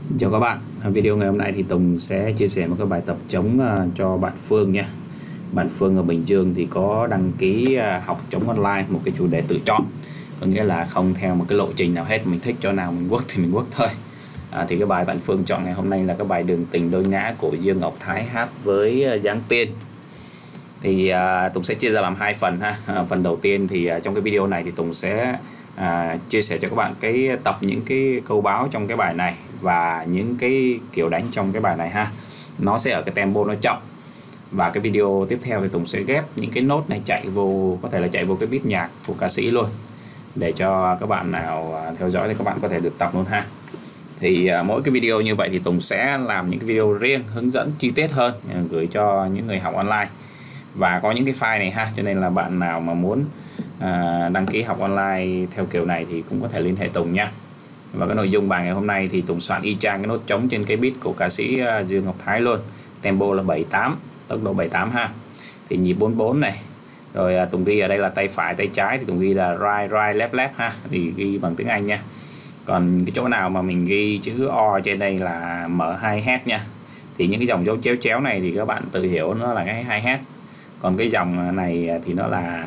Xin chào các bạn. Video ngày hôm nay thì Tùng sẽ chia sẻ một cái bài tập trống cho bạn Phương nha. Bạn Phương ở Bình Dương thì có đăng ký học trống online, một cái chủ đề tự chọn, có nghĩa là không theo một cái lộ trình nào hết, mình thích chỗ nào mình quất thì mình quất thôi. Thì cái bài bạn Phương chọn ngày hôm nay là cái bài Đường Tình Đôi Ngã của Dương Ngọc Thái hát với Giáng Tiên. Thì Tùng sẽ chia ra làm hai phần ha. Phần đầu tiên thì trong cái video này thì Tùng sẽ chia sẻ cho các bạn cái tập những cái câu báo trong cái bài này và những cái kiểu đánh trong cái bài này ha. Nó sẽ ở cái tempo nó chậm. Và cái video tiếp theo thì Tùng sẽ ghép những cái nốt này chạy vô, có thể là chạy vô cái beat nhạc của ca sĩ luôn, để cho các bạn nào theo dõi thì các bạn có thể được tập luôn ha. Thì mỗi cái video như vậy thì Tùng sẽ làm những cái video riêng hướng dẫn chi tiết hơn gửi cho những người học online. Và có những cái file này ha, cho nên là bạn nào mà muốn đăng ký học online theo kiểu này thì cũng có thể liên hệ Tùng nha. Và cái nội dung bài ngày hôm nay thì Tùng soạn y chang cái nốt trống trên cái beat của ca sĩ Dương Ngọc Thái luôn. Tempo là 78, tốc độ 78 ha. Thì nhịp 44 này. Rồi Tùng ghi ở đây là tay phải tay trái thì Tùng ghi là right right left left ha, thì ghi bằng tiếng Anh nha. Còn cái chỗ nào mà mình ghi chữ O trên đây là mở hi-hat nha. Thì những cái dòng dấu chéo chéo này thì các bạn tự hiểu nó là cái hi-hat. Còn cái dòng này thì nó là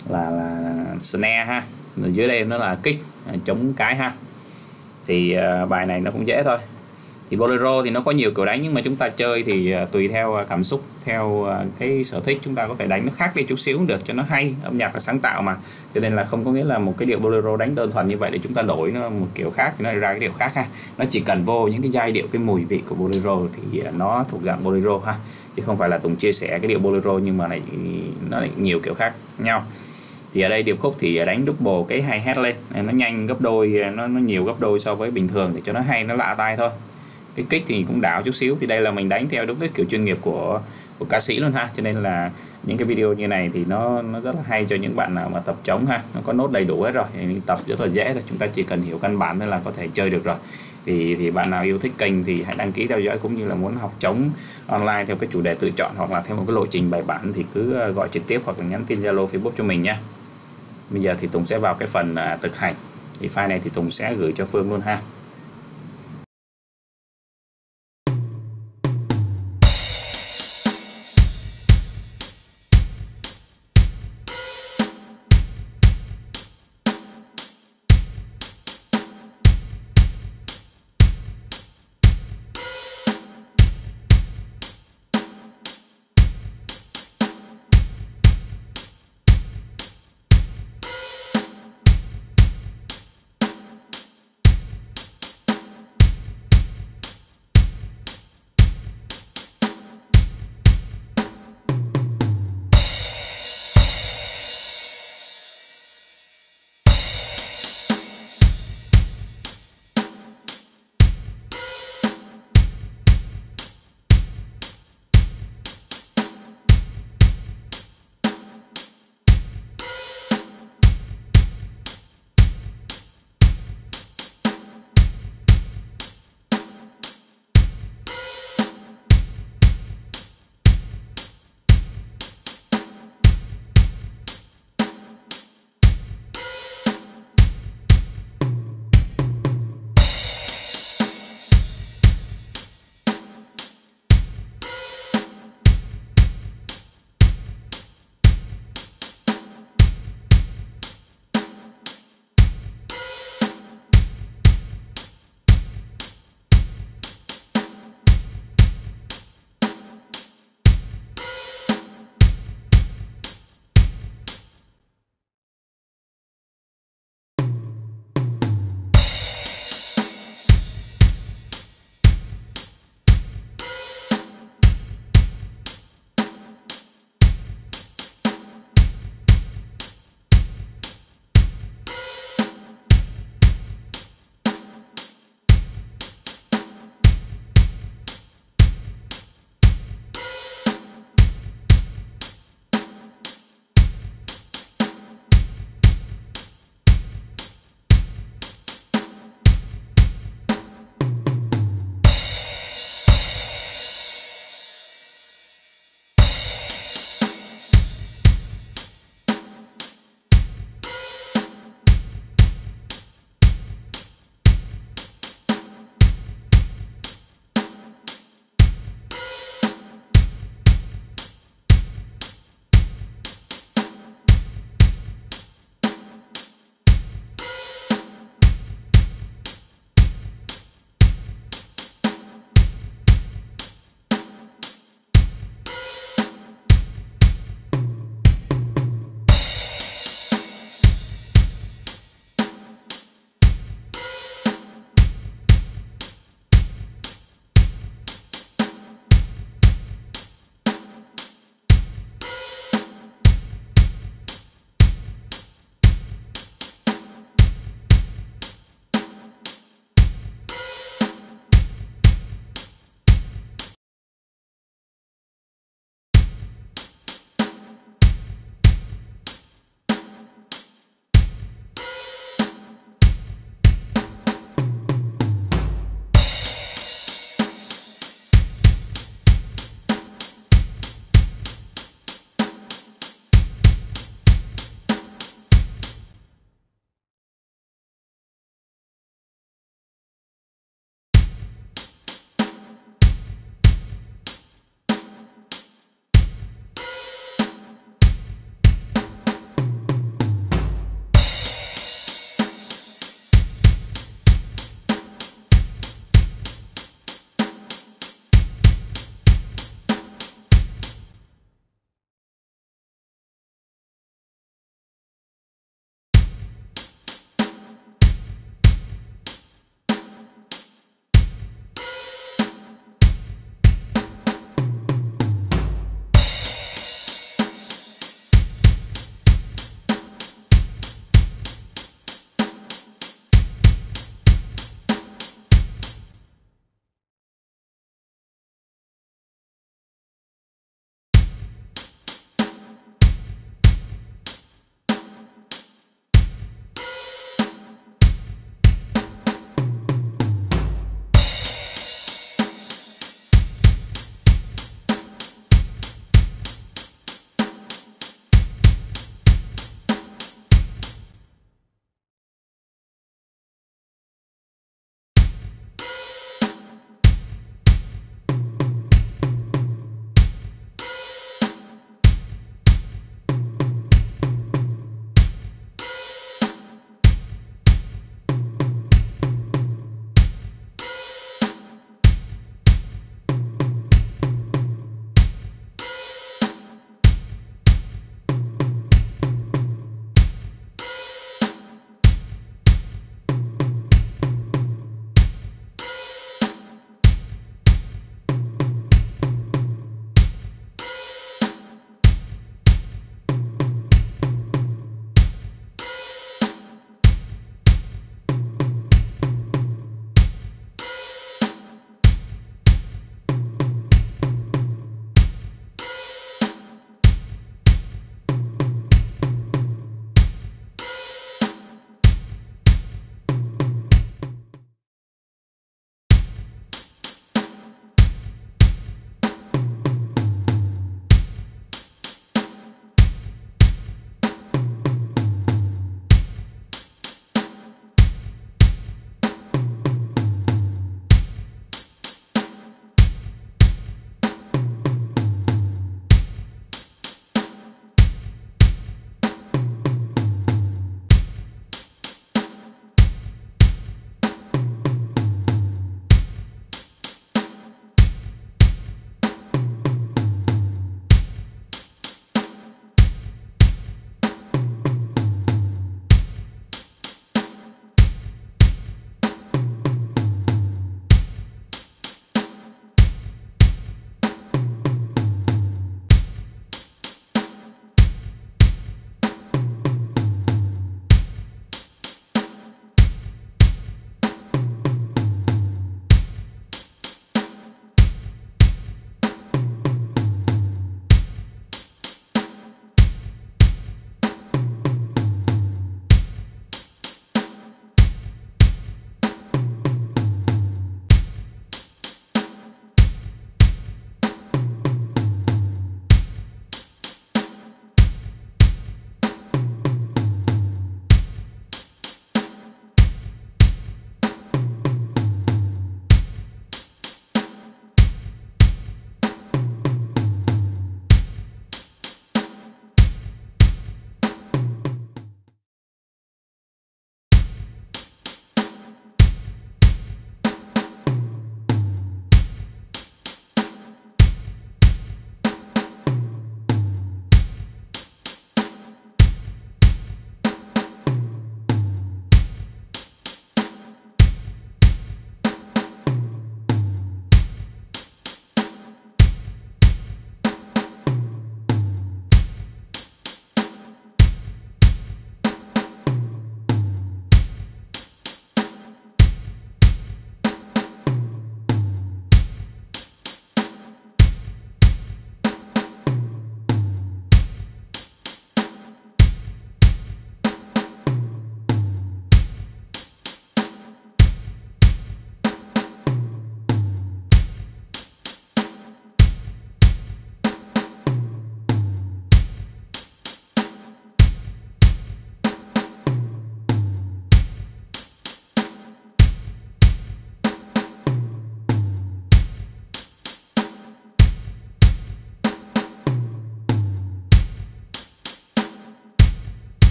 snare ha. Rồi dưới đây nó là kick, chống cái ha. Thì bài này nó cũng dễ thôi. Thì bolero thì nó có nhiều kiểu đánh, nhưng mà chúng ta chơi thì tùy theo cảm xúc, theo cái sở thích, chúng ta có thể đánh nó khác đi chút xíu cũng được cho nó hay. Âm nhạc là sáng tạo mà, cho nên là không có nghĩa là một cái điệu bolero đánh đơn thuần như vậy để chúng ta đổi nó một kiểu khác thì nó ra cái điệu khác ha. Nó chỉ cần vô những cái giai điệu, cái mùi vị của bolero thì nó thuộc dạng bolero ha, chứ không phải là Tùng chia sẻ cái điệu bolero nhưng mà nó lại nhiều kiểu khác nhau. Thì ở đây điệp khúc thì đánh double cái hi-hat lên, nó nhanh gấp đôi, nó nhiều gấp đôi so với bình thường để cho nó hay, nó lạ tai thôi. Cái kick thì cũng đảo chút xíu, thì đây là mình đánh theo đúng cái kiểu chuyên nghiệp của ca sĩ luôn ha, cho nên là những cái video như này thì nó rất là hay cho những bạn nào mà tập trống ha. Nó có nốt đầy đủ hết rồi, thì tập rất là dễ thôi, chúng ta chỉ cần hiểu căn bản thôi là có thể chơi được rồi. Thì bạn nào yêu thích kênh thì hãy đăng ký theo dõi, cũng như là muốn học trống online theo cái chủ đề tự chọn hoặc là theo một cái lộ trình bài bản thì cứ gọi trực tiếp hoặc là nhắn tin Zalo Facebook cho mình nha. Bây giờ thì Tùng sẽ vào cái phần thực hành. Thì file này thì Tùng sẽ gửi cho Phương luôn ha.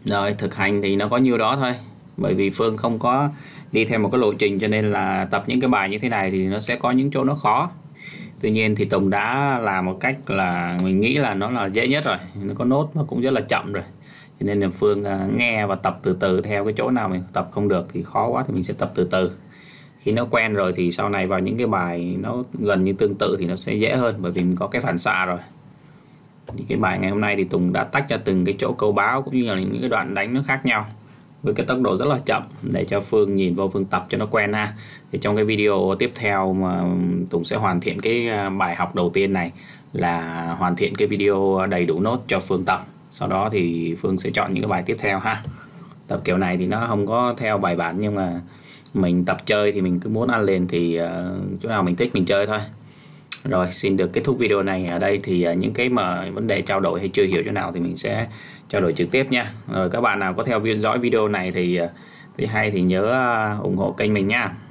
Rồi thực hành thì nó có nhiêu đó thôi, bởi vì Phương không có đi theo một cái lộ trình, cho nên là tập những cái bài như thế này thì nó sẽ có những chỗ nó khó. Tuy nhiên thì Tùng đã làm một cách là mình nghĩ là nó là dễ nhất rồi, nó có nốt nó cũng rất là chậm rồi, cho nên là Phương nghe và tập từ từ. Theo cái chỗ nào mình tập không được thì khó quá thì mình sẽ tập từ từ. Khi nó quen rồi thì sau này vào những cái bài nó gần như tương tự thì nó sẽ dễ hơn, bởi vì mình có cái phản xạ rồi. Thì cái bài ngày hôm nay thì Tùng đã tách ra từng cái chỗ câu báo cũng như là những cái đoạn đánh nó khác nhau với cái tốc độ rất là chậm để cho Phương nhìn vô Phương tập cho nó quen ha. Thì trong cái video tiếp theo mà Tùng sẽ hoàn thiện cái bài học đầu tiên này là hoàn thiện cái video đầy đủ nốt cho Phương tập. Sau đó thì Phương sẽ chọn những cái bài tiếp theo ha. Tập kiểu này thì nó không có theo bài bản, nhưng mà mình tập chơi thì mình cứ muốn ăn liền thì chỗ nào mình thích mình chơi thôi. Rồi xin được kết thúc video này ở đây. Thì những cái mà vấn đề trao đổi hay chưa hiểu chỗ nào thì mình sẽ trao đổi trực tiếp nha. Rồi các bạn nào có theo dõi video này thì hay thì nhớ ủng hộ kênh mình nha.